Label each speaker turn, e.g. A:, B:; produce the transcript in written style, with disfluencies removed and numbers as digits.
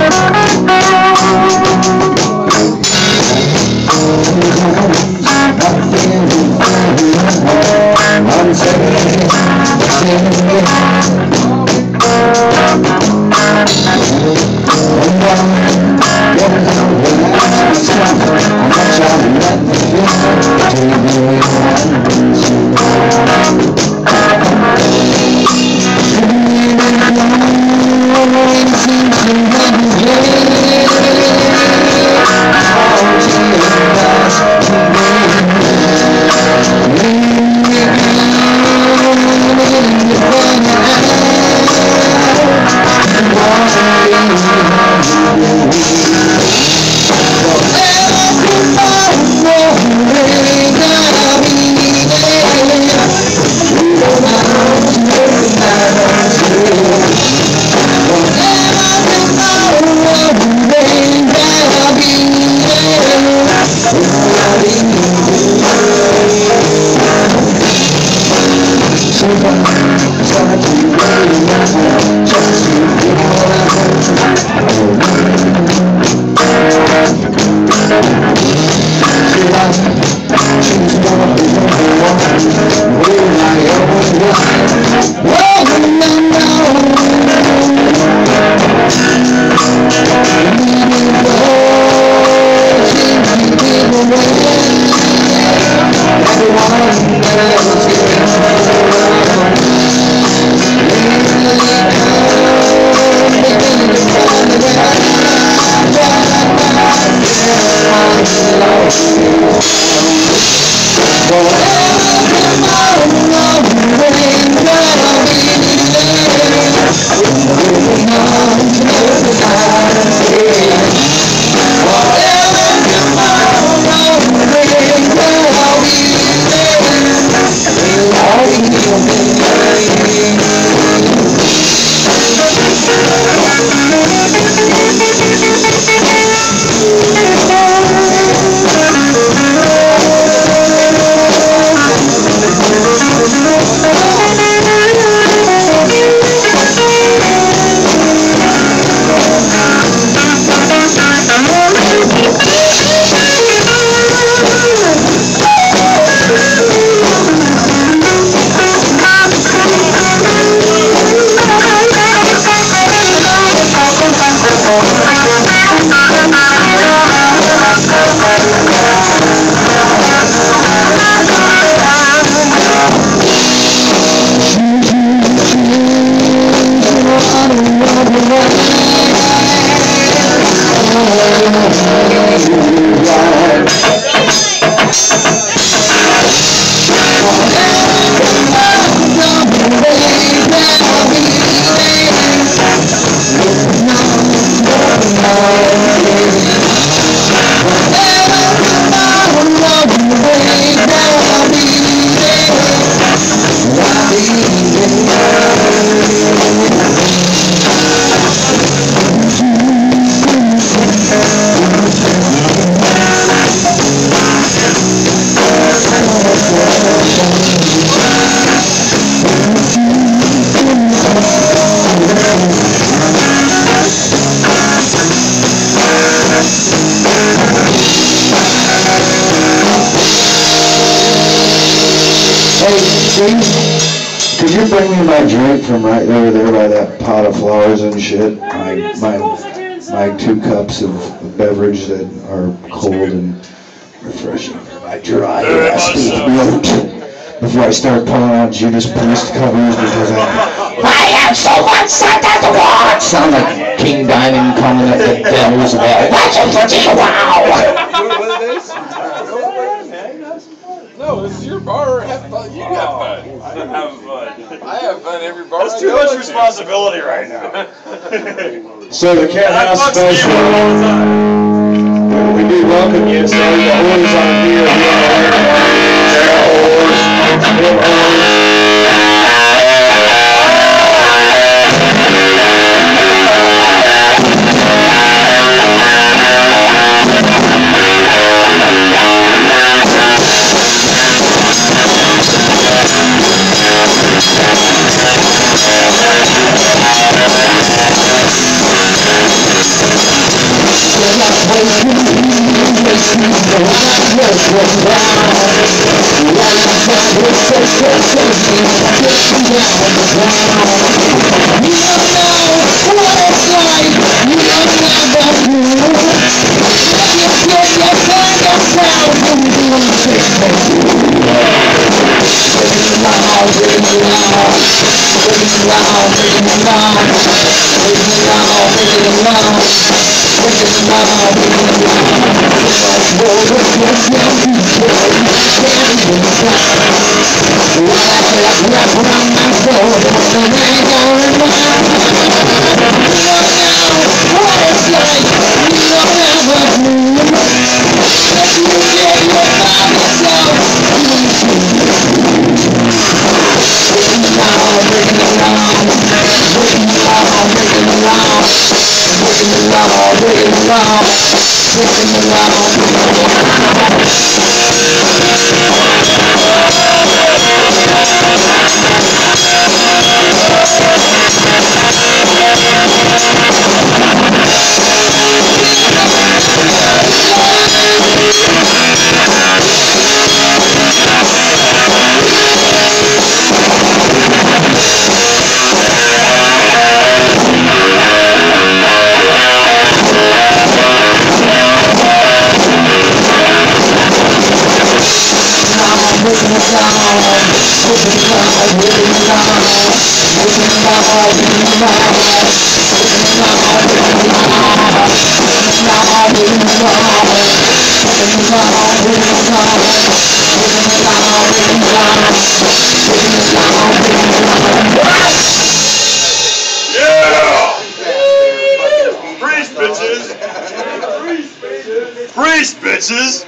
A: Could you bring me my drink from right over there by that pot of flowers and shit? My 2 cups of beverage that are cold and refreshing for my dry, raspy throat. Before I start pulling out Judas Priest covers because I have so much sex at the watch. Sound like King Diamond coming at the devil's well. Watch him, wow!
B: No, this is your bar. Have fun. You got fun.
C: I have fun.
B: I have fun every bar.
C: That's too much responsibility right now.
A: So the Cat House Special.
C: All the time.
A: We do welcome you. So the whores on here.
C: Freeze, bitches!